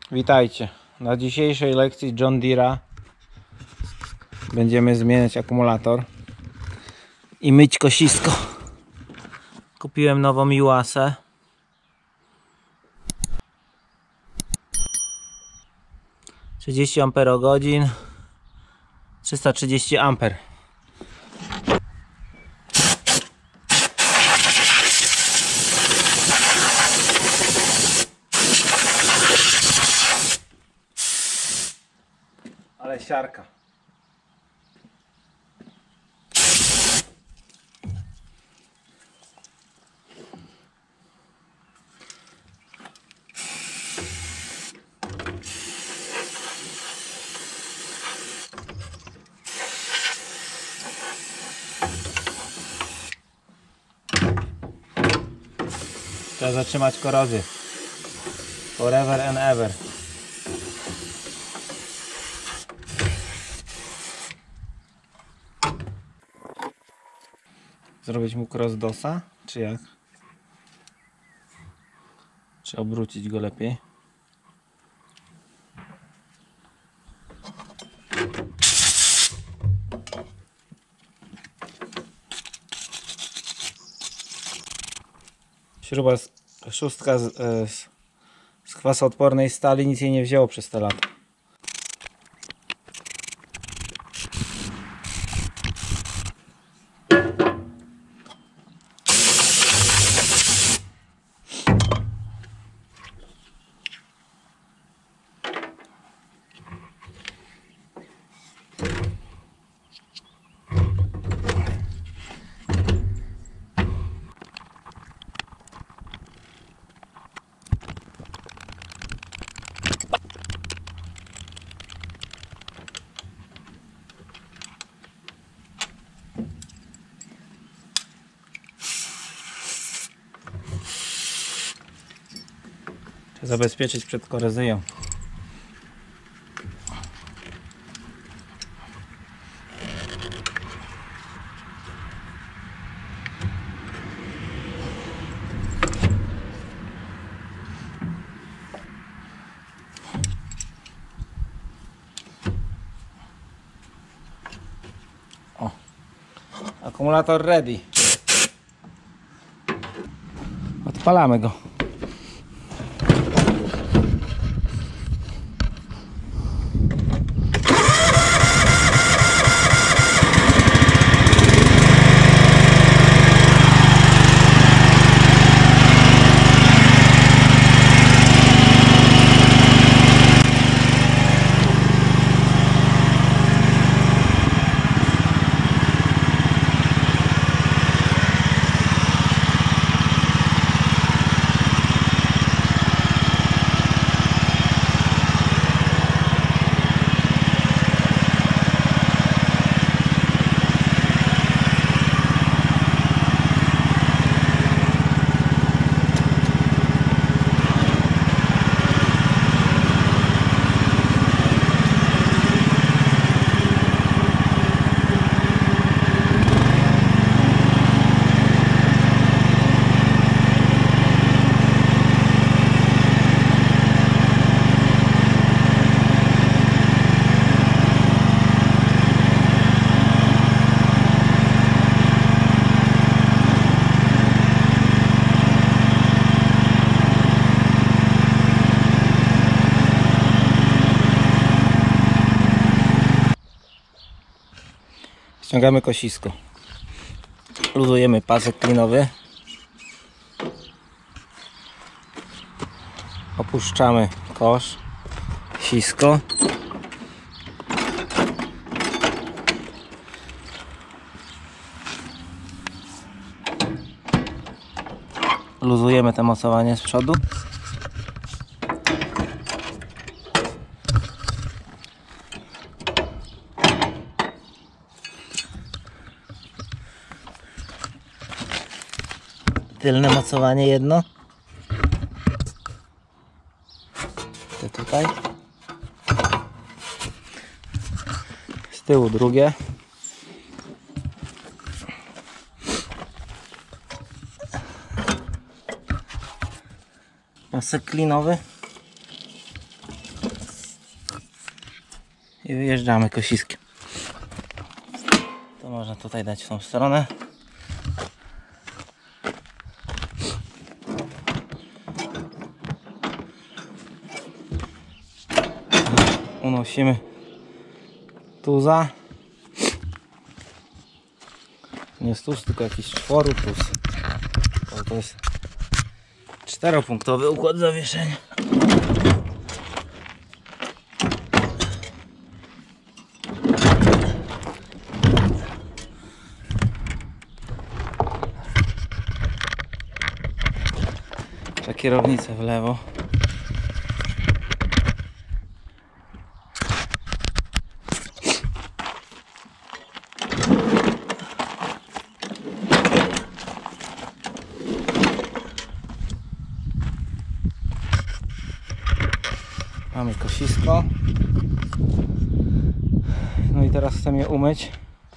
Witajcie. Na dzisiejszej lekcji John Deere'a będziemy zmieniać akumulator i myć kosisko. Kupiłem nową Yuasę. Ah, 330 A. Ale siarka. Trzeba zatrzymać korozję. Forever and ever. Zrobić mu cross-dosa, czy jak? Czy obrócić go lepiej? Śruba szóstka z kwasoodpornej stali, nic jej nie wzięło przez te lata. Trzeba zabezpieczyć przed korozją. O, akumulator ready. Odpalamy go. Ściągamy kosisko. Luzujemy pasek klinowy. Opuszczamy kosz, sisko. Luzujemy te mocowanie z przodu. Tylne mocowanie jedno. Te tutaj. Z tyłu drugie. Pasek klinowy. i wyjeżdżamy kosiskiem. To można tutaj dać w tą stronę. Unosimy tuza. Nie jest tuz, tylko jakiś czworotuz. To jest 4-punktowy układ zawieszenia. Kierownicę w lewo. Mamy kosisko. No i teraz chcę je umyć.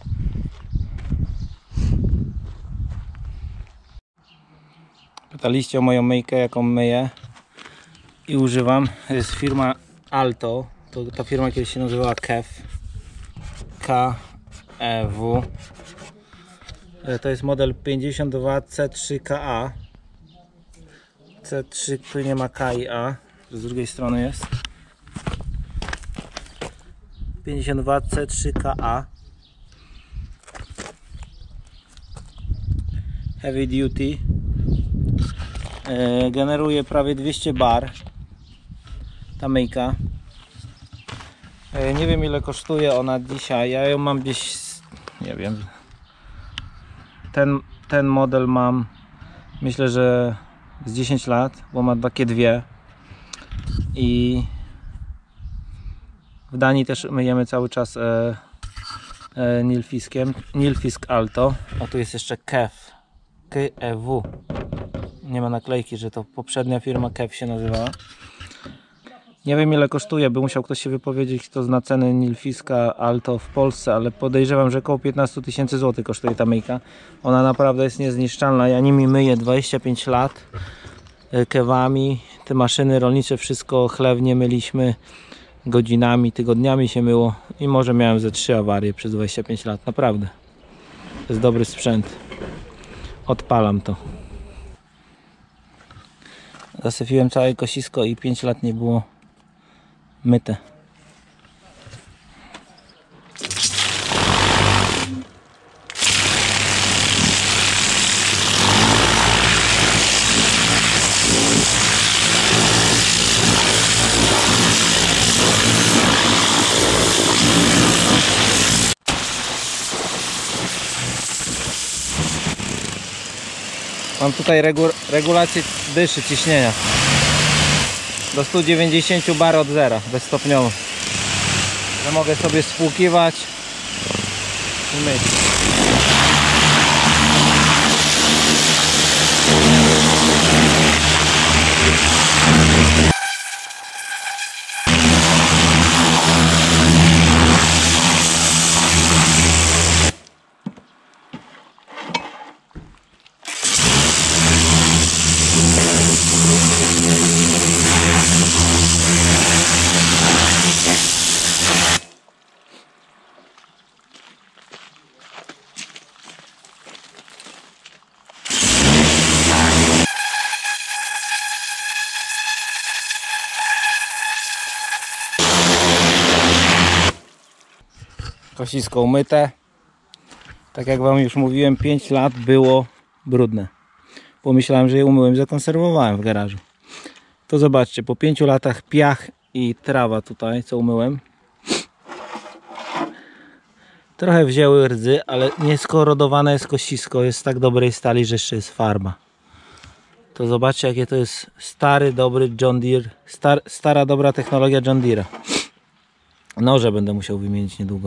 Pytaliście o moją myjkę, jaką myję i używam. To jest firma Alto. Ta firma kiedyś się nazywała KEW. KEW. To jest model 52 C3KA. C3, który nie ma K i A. Z drugiej strony jest 52 C3KA. Heavy duty. Generuje prawie 200 bar ta myjka. Nie wiem, ile kosztuje ona dzisiaj. Ja ją mam gdzieś, nie wiem, ten model mam, myślę, że z 10 lat, bo ma takie dwie. I w Danii też myjemy cały czas Nilfiskiem. Nilfisk Alto. A tu jest jeszcze KEW. Nie ma naklejki, że to poprzednia firma KEW się nazywała. Nie wiem, ile kosztuje, by musiał ktoś się wypowiedzieć, kto zna ceny Nilfiska Alto w Polsce, ale podejrzewam, że około 15 000 złotych kosztuje ta myjka. Ona naprawdę jest niezniszczalna. Ja nimi myję 25 lat kewami. Te maszyny rolnicze, wszystko chlewnie myliśmy godzinami, tygodniami się myło i może miałem ze 3 awarie przez 25 lat. Naprawdę. To jest dobry sprzęt. Odpalam to. Zasypiłem całe kosisko i 5 lat nie było myte. Mam tutaj regulację dyszy, ciśnienia do 190 bar od zera, bezstopniowo, że mogę sobie spłukiwać i myć. Kosisko umyte. Tak jak wam już mówiłem, 5 lat było brudne. Pomyślałem, że je umyłem, zakonserwowałem w garażu. To zobaczcie, po 5 latach piach i trawa tutaj, co umyłem. Trochę wzięły rdzy, ale nieskorodowane jest kosisko. Jest z tak dobrej stali, że jeszcze jest farba. To zobaczcie, jakie to jest stary, dobry John Deere. Stara, dobra technologia John Deere'a. Noże będę musiał wymienić niedługo.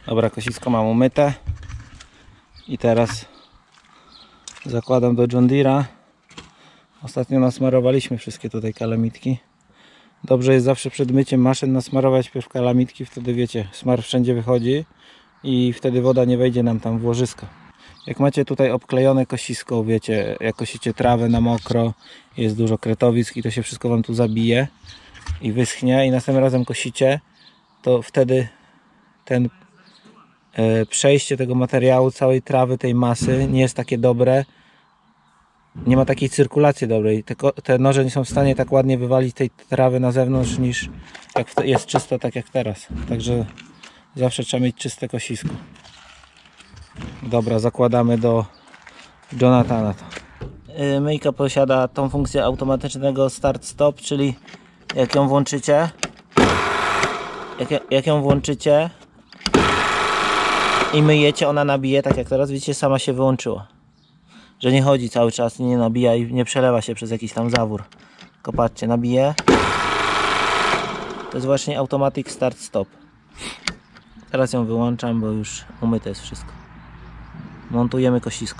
Dobra, kosisko mam umyte i teraz zakładam do John Deere'a. Ostatnio nasmarowaliśmy wszystkie tutaj kalamitki. Dobrze jest zawsze przed myciem maszyn nasmarować pierw kalamitki, wtedy wiecie, smar wszędzie wychodzi i wtedy woda nie wejdzie nam tam w łożysko. Jak macie tutaj obklejone kosisko, wiecie, jak kosicie trawę na mokro, jest dużo kretowisk i to się wszystko wam tu zabije i wyschnie i następnym razem kosicie, to wtedy ten przejście tego materiału, całej trawy, tej masy nie jest takie dobre. Nie ma takiej cyrkulacji dobrej. Te noże nie są w stanie tak ładnie wywalić tej trawy na zewnątrz, niż jak jest czysto, tak jak teraz. Także zawsze trzeba mieć czyste kosisko. Dobra, zakładamy do Jonathana to. Myjka posiada tą funkcję automatycznego start-stop, czyli jak ją włączycie, jak ją włączycie i myjecie, ona nabije, tak jak teraz widzicie, sama się wyłączyła. Że nie chodzi cały czas, nie nabija i nie przelewa się przez jakiś tam zawór. Tylko patrzcie, nabije. To jest właśnie automatic start stop. Teraz ją wyłączam, bo już umyte jest wszystko. Montujemy kosisko.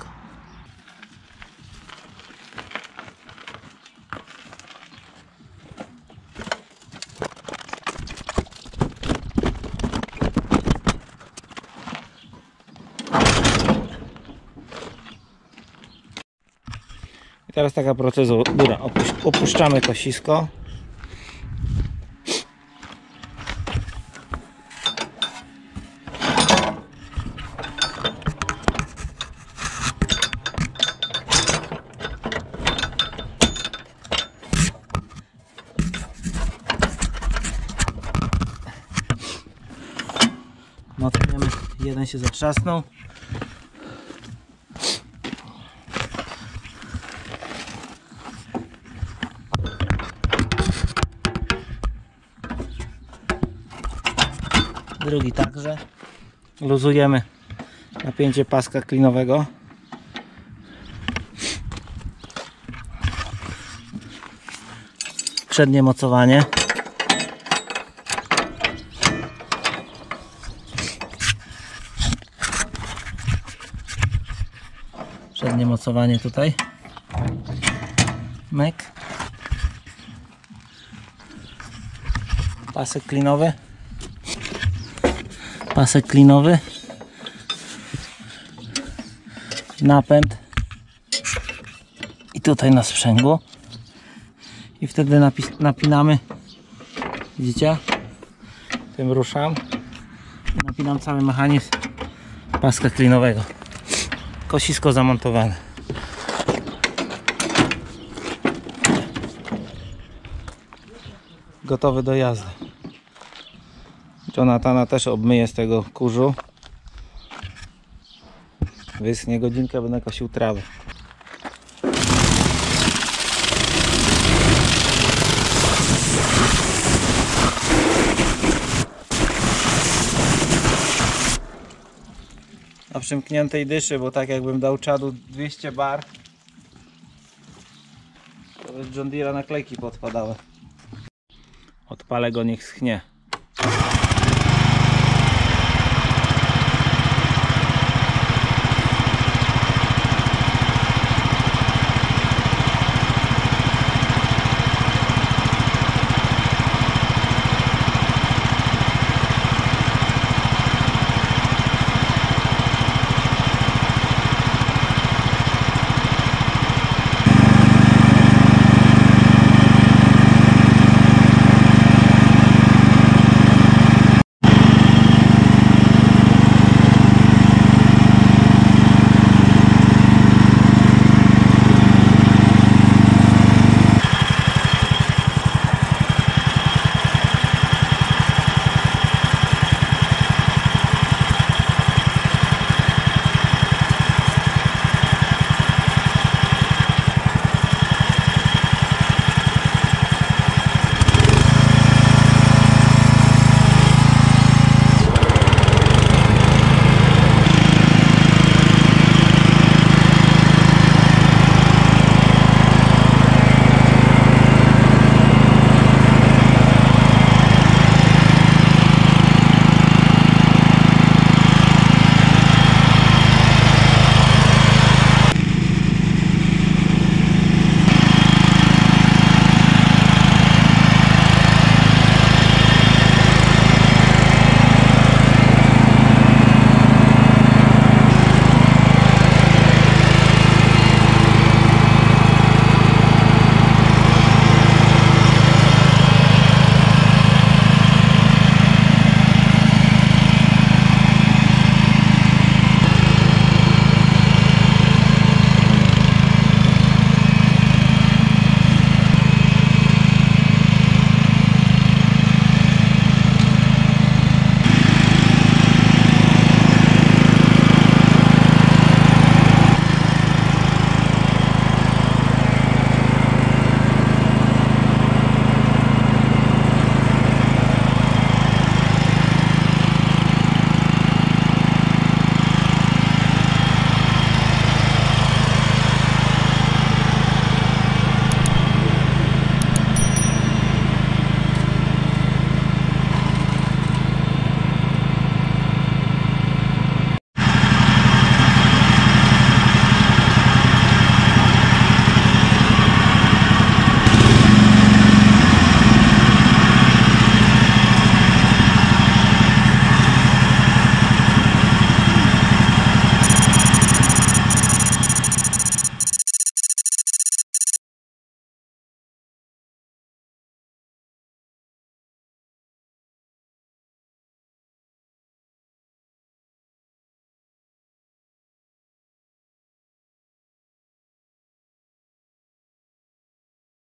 I teraz taka procedura. Opuszczamy kosisko. Mocujemy, jeden się zatrzasnął. Drugi także. Luzujemy napięcie paska klinowego. Przednie mocowanie. Przednie mocowanie tutaj. Myk. Pasek klinowy. Pasek klinowy. Napęd. I tutaj na sprzęgło. I wtedy napinamy. Widzicie? Tym ruszam. Napinam cały mechanizm paska klinowego. Kosisko zamontowane. Gotowy do jazdy. Jonathana też obmyję z tego kurzu. Wyschnie, godzinkę będę kosił trawę. Na przymkniętej dyszy, bo tak jakbym dał czadu 200 bar, to z John Deere'a naklejki podpadały. Odpalę go, niech schnie.